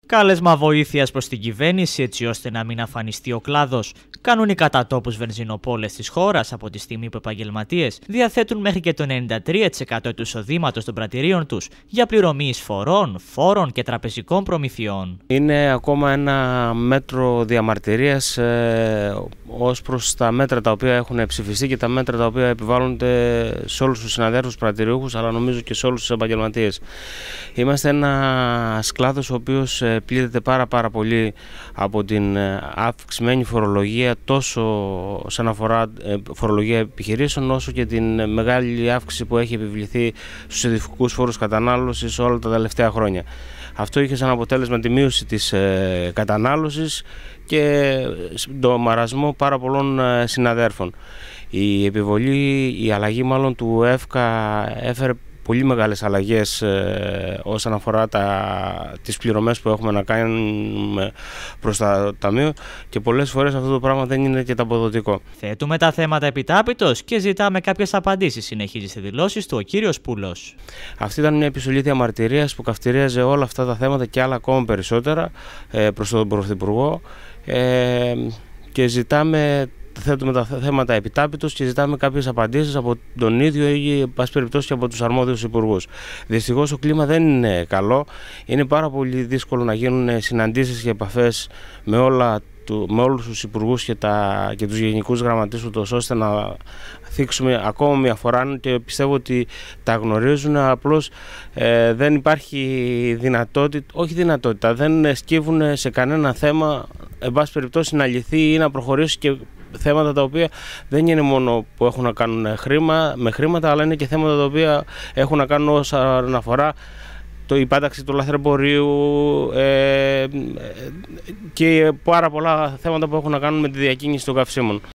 Κάλεσμα βοήθειας προς την κυβέρνηση έτσι ώστε να μην αφανιστεί ο κλάδος. Κάνουν οι κατά τόπους βενζινοπόλες της χώρας από τη στιγμή που επαγγελματίες διαθέτουν μέχρι και το 93% του εισοδήματος των πρατηρίων τους για πληρωμή εισφορών, φόρων και τραπεζικών προμηθειών. Είναι ακόμα ένα μέτρο διαμαρτυρίας ως προς τα μέτρα τα οποία έχουν ψηφιστεί και τα μέτρα τα οποία επιβάλλονται σε όλους τους συναδέλφους πρατηριούχους, αλλά νομίζω και σε όλους τους επαγγελματίες. Είμαστε ένας κλάδος ο οποίος πλήττεται πάρα πολύ από την αυξημένη φορολογία, τόσο όσον αφορά φορολογία επιχειρήσεων, όσο και την μεγάλη αύξηση που έχει επιβληθεί στους ειδικούς φόρους κατανάλωσης όλα τα τελευταία χρόνια. Αυτό είχε σαν αποτέλεσμα τη μείωση της κατανάλωσης και το μαρασμό πάρα πολλών συναδέρφων. Η αλλαγή μάλλον του ΕΦΚΑ έφερε πολύ μεγάλες αλλαγές όσον αφορά τις πληρωμές που έχουμε να κάνουμε προς το Ταμείο και πολλές φορές αυτό το πράγμα δεν είναι και αποδοτικό. Θέτουμε τα θέματα επιτάπητος και ζητάμε κάποιες απαντήσεις, συνεχίζει στις δηλώσεις του ο κύριος Πούλος. Αυτή ήταν μια επιστολή διαμαρτυρίας που καυτηρίαζε όλα αυτά τα θέματα και άλλα ακόμα περισσότερα προς τον Πρωθυπουργό και θέτουμε τα θέματα επιτάπητος και ζητάμε κάποιες απαντήσεις από τον ίδιο ή εν πάση περιπτώσει και από τους αρμόδιους υπουργούς. Δυστυχώς το κλίμα δεν είναι καλό. Είναι πάρα πολύ δύσκολο να γίνουν συναντήσεις και επαφές με όλους τους υπουργούς και τους γενικούς γραμματείς ούτως ώστε να θίξουμε ακόμα μια φορά και πιστεύω ότι τα γνωρίζουν, απλώς δεν υπάρχει δυνατότητα, δεν σκύβουν σε κανένα θέμα εν πάση περιπτώσει να λυθεί ή να προχωρήσει και θέματα τα οποία δεν είναι μόνο που έχουν να κάνουν με χρήματα, αλλά είναι και θέματα τα οποία έχουν να κάνουν όσον αφορά η πάταξη του λαθρεμπορίου και πάρα πολλά θέματα που έχουν να κάνουν με τη διακίνηση των καυσίμων.